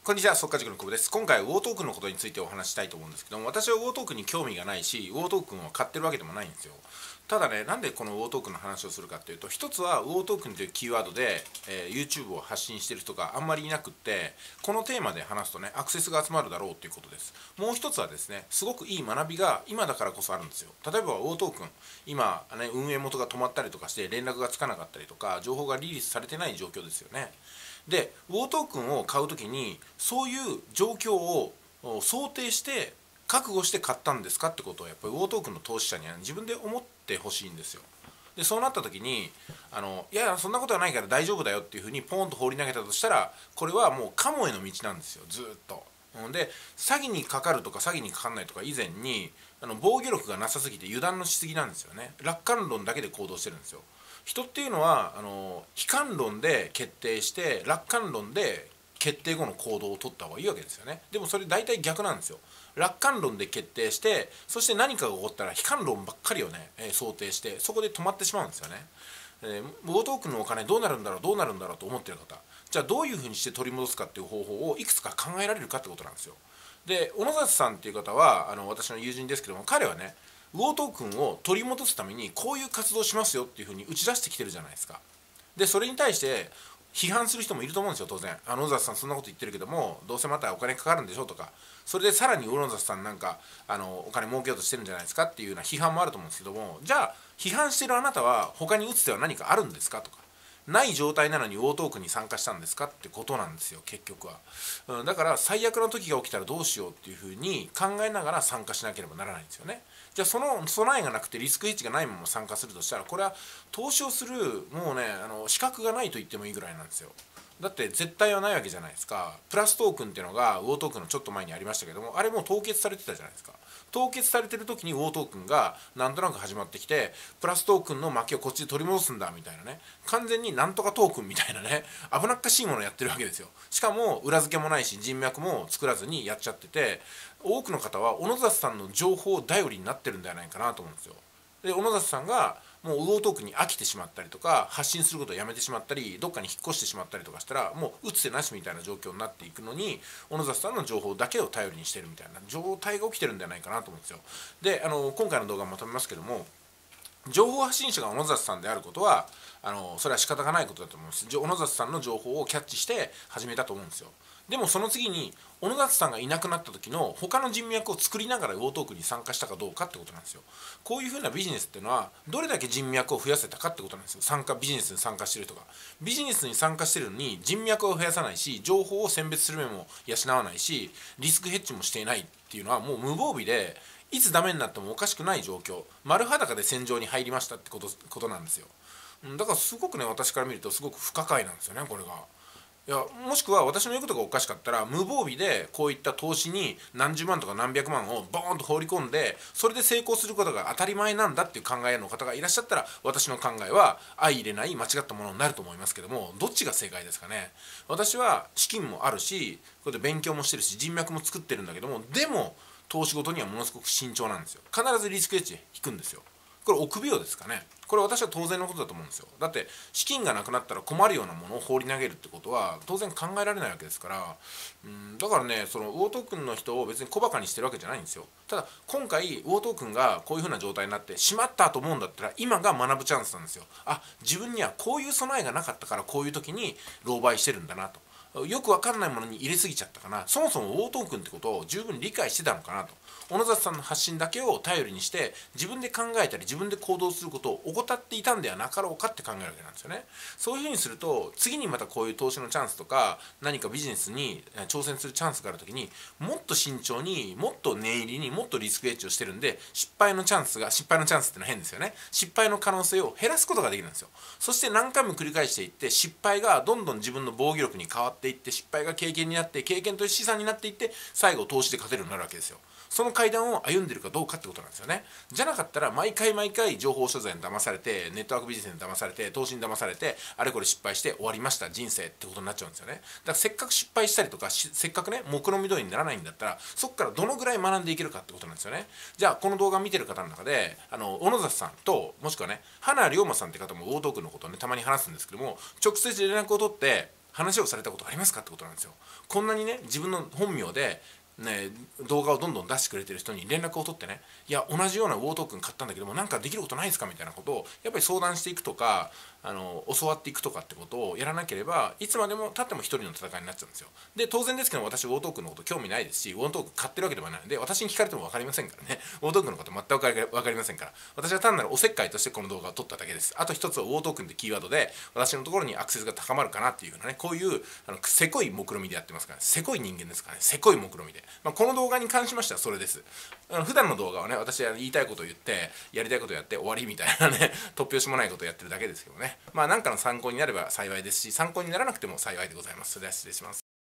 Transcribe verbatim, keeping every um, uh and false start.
こんにちは、速稼塾の久保です。今回はウォートークンのことについてお話ししたいと思うんですけども、私はウォートークンに興味がないし、ウォートークンを買ってるわけでもないんですよ。ただね、なんでこのウォートークンの話をするかっていうと、一つはウォートークンというキーワードで、えー、YouTube を発信している人があんまりいなくって、このテーマで話すとね、アクセスが集まるだろうということです。もう一つはですね、すごくいい学びが今だからこそあるんですよ。例えばウォートークン、今、ね、運営元が止まったりとかして連絡がつかなかったりとか、情報がリリースされてない状況ですよね。でウォートークンを買うときにそういう状況を想定して覚悟して買ったんですかってことをやっぱりウォートークンの投資者には自分で思ってほしいんですよ。でそうなった時にあのいやそんなことはないから大丈夫だよっていうふうにポーンと放り投げたとしたら、これはもうカモへの道なんですよ、ずっと。で詐欺にかかるとか詐欺にかかんないとか以前にあの防御力がなさすぎて油断のしすぎなんですよね。楽観論だけで行動してるんですよ。人っていうのはあの悲観論で決定して楽観論で決定後の行動を取った方がいいわけですよね。でもそれ大体逆なんですよ。楽観論で決定して、そして何かが起こったら悲観論ばっかりをね、えー想定してそこで止まってしまうんですよね。えー、ウォートークンのお金どうなるんだろうどうなるんだろうと思ってる方、じゃあどういうふうにして取り戻すかっていう方法をいくつか考えられるかってことなんですよ。で小野里さんっていう方はあの私の友人ですけども、彼はねウォートークンを取り戻すためにこういう活動をしますよっていうふうに打ち出してきてるじゃないですか。でそれに対して批判する人もいると思うんですよ、当然。あの野里さんそんなこと言ってるけどもどうせまたお金かかるんでしょとか、それでさらに小野里さんなんかあのお金儲けようとしてるんじゃないですかっていうような批判もあると思うんですけども、じゃあ批判してるあなたは他に打つ手は何かあるんですかとか、ない状態なのにウォートークンに参加したんですかってことなんですよ、結局は。うん、だから最悪の時が起きたらどうしようっていうふうに考えながら参加しなければならないんですよね。じゃあその備えがなくてリスクヘッジがないまま参加するとしたら、これは投資をするもうねあの資格がないと言ってもいいぐらいなんですよ。だって絶対はないわけじゃないですか。プラストークンっていうのがウォートークンのちょっと前にありましたけども、あれもう凍結されてたじゃないですか。凍結されてる時にウォートークンがなんとなく始まってきて、プラストークンの負けをこっちで取り戻すんだみたいなね、完全になんとかトークンみたいなね、危なっかしいものをやってるわけですよ。しかも裏付けもないし人脈も作らずにやっちゃってて、多くの方は小野里さんの情報頼りになってるんではないかなと思うんですよ。で小野里さんがもうウォートークンに飽きてしまったりとか、発信することをやめてしまったり、どっかに引っ越してしまったりとかしたら、もう打つ手なしみたいな状況になっていくのに、小野里さんの情報だけを頼りにしてるみたいな状態が起きてるんじゃないかなと思うんですよ。であの今回の動画をまとめますけども、情報発信者が小野里さんであることはあのそれは仕方がないことだと思うんです。小野里さんの情報をキャッチして始めたと思うんですよ。でもその次に小野里さんがいなくなった時の他の人脈を作りながらウォートークに参加したかどうかってことなんですよ。こういうふうなビジネスっていうのはどれだけ人脈を増やせたかってことなんですよ。参加ビジネスに参加してる人がビジネスに参加してるのに人脈を増やさないし、情報を選別する目も養わないし、リスクヘッジもしていないっていうのはもう無防備で、いつダメになってもおかしくない状況、丸裸で戦場に入りましたってことことなんですよ。だからすごくね、私から見るとすごく不可解なんですよね、これが。いやもしくは私の言うことがおかしかったら、無防備でこういった投資に何十万とか何百万をボーンと放り込んで、それで成功することが当たり前なんだっていう考えの方がいらっしゃったら、私の考えは相入れない間違ったものになると思いますけども、どっちが正解ですかね。私は資金もあるし、これで勉強もしてるし人脈も作ってるんだけども、でも投資ごとにはものすごく慎重なんですよ。必ずリスクエッジ引くんですよ。これ臆病ですかね。これ私は当然のことだと思うんですよ。だって資金がなくなったら困るようなものを放り投げるってことは当然考えられないわけですから、うんだからね、そのウォートークンの人を別に小バカにしてるわけじゃないんですよ。ただ今回ウォートークンがこういう風な状態になってしまったと思うんだったら、今が学ぶチャンスなんですよ。あ、自分にはこういう備えがなかったからこういう時に狼狽してるんだなと。よく分かんないものに入れすぎちゃったかな、そもそもウォートークンってことを十分理解してたのかなと。小野里さんの発信だけを頼りにして自分で考えたり自分で行動することを怠っていたんではなかろうかって考えるわけなんですよね。そういうふうにすると次にまたこういう投資のチャンスとか何かビジネスに挑戦するチャンスがある時に、もっと慎重にもっと念入りにもっとリスクエッジをしてるんで、失敗のチャンスが失敗のチャンスってのは変ですよね。失敗の可能性を減らすことができるんですよ。そして何回も繰り返していって、失敗がどんどん自分の防御力に変わっていって、失敗が経験になって経験という資産になっていって、最後投資で勝てるようになるわけですよ。その階段を歩んでるかどうかってことなんですよね。じゃなかったら毎回毎回情報商材に騙されて、ネットワークビジネスに騙されて、投資に騙されて、あれこれ失敗して終わりました人生ってことになっちゃうんですよね。だからせっかく失敗したりとか、せっかくね目論見通りにならないんだったら、そこからどのぐらい学んでいけるかってことなんですよね。じゃあこの動画を見てる方の中であの小野里さんと、もしくはね花龍馬さんって方もウォートークンのことをねたまに話すんですけども、直接連絡を取って話をされたことありますかってことなんですよ。こんなにね自分の本名でね、動画をどんどん出してくれてる人に連絡を取ってね、いや同じようなウォートークン買ったんだけどもなんかできることないですかみたいなことをやっぱり相談していくとか、あの教わっていくとかってことをやらなければいつまでも経っても一人の戦いになっちゃうんですよ。で当然ですけど私ウォートークンのこと興味ないですし、ウォートークン買ってるわけではないので私に聞かれても分かりませんからね。ウォートークンのこと全く分かりませんから、私は単なるおせっかいとしてこの動画を撮っただけです。あと一つはウォートークンってキーワードで私のところにアクセスが高まるかなっていうようなね、こういうあのせこい目論見みでやってますから、ね、せこい人間ですからね、せこい目論見みで、まあ、この動画に関しましてはそれです。あの普段の動画はね、私は言いたいことを言ってやりたいことをやって終わりみたいなね突拍子もないことをやってるだけですけどね、まあ何かの参考になれば幸いですし、参考にならなくても幸いでございます。それでは失礼します。